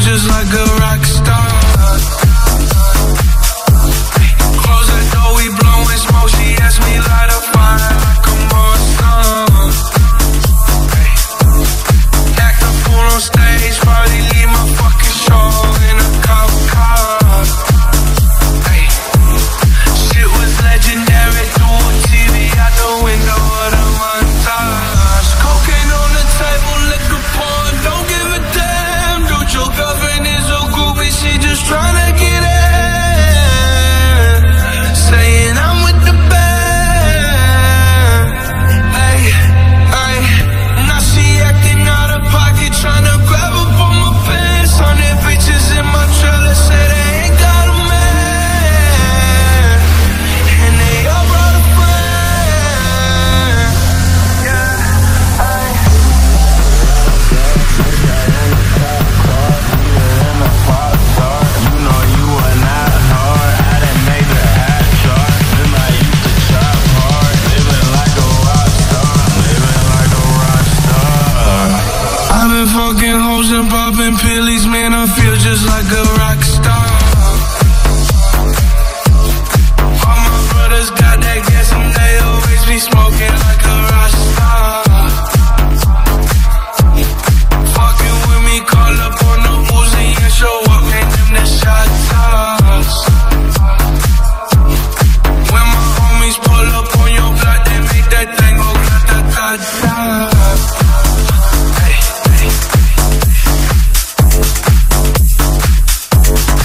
just like a rock star. Close the door, we blowing smoke. She asked me light a fire like a Mustang. Act a fool on stage, probably leave my fucking show in a cop car. Shit was legendary, through a TV out the window of the montage. Cocaine on the table, liquor porn, don't give a damn. Dude, your girlfriend is a groupie, she just tryna get in. Saying I'm with the band. Ay, ay. Now she acting out of pocket, tryna grab up on my pants. 100 bitches in my trailer, say they ain't got a man. And they all brought a friend. Yeah, ay. You know you were not hard. I done made the hat chart. Then I used to chop hard. Living like a rock star. Living like a rock star. I've been fucking hoes and popping pillies, man, I feel just like a rock star. All my brothers got that gas and they always be smoking like a rock star. Fucking with me, call up on the Uzi and show up, man, them the shot toss. When my homies pull up on your block, they make that thing go grata-ta-ta. Hey, hey.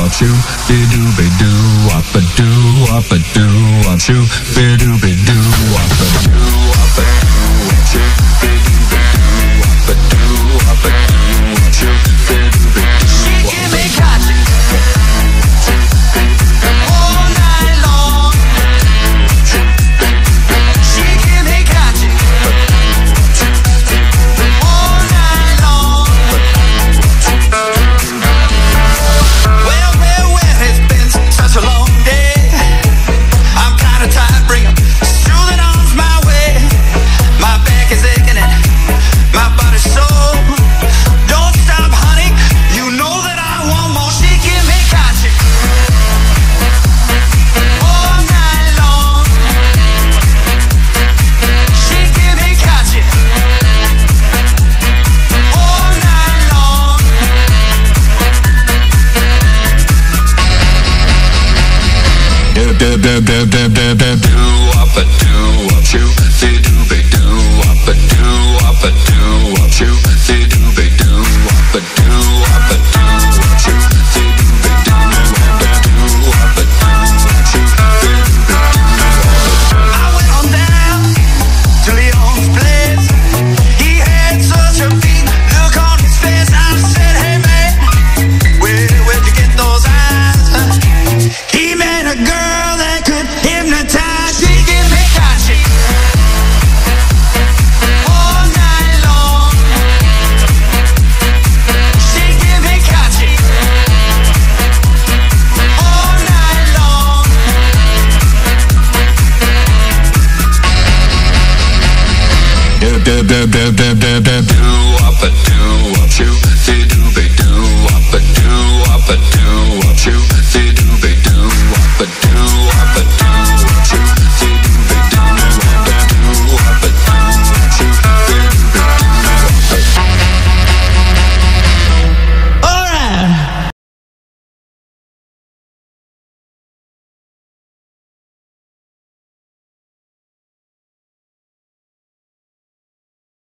shoo be doo be doo wop a doo wop a doo wop shoo be doo be doo wop a doo wop a doo wop shoo be doo be doo wop a doo wop a doo wop shoo be doo be doo. She give me cotton all night long. She give me cotton all night long. Well, it's been such a long day. I'm kinda tired, bring 'em soothing arms my way. My back is aching and my body's sore. Don't stop, honey, you know that I want more. She give me cotton all night long. She give me cotton all night long. Do do do do do do do do wop a doo wop shoo be doo be doo wop a doo wop a doo wop shoo be doo be doo wop a doo wop a doo wop shoo be doo be doo wop a doo wop a doo wop shoo be doo be doo. I went on down to Leon's place. He had such a big look on his face. I said, hey man, where'd you get those eyes? He met a girl that could hypnotize. She give me cotton all night long. She give me cotton all night long. Do do do do do do do do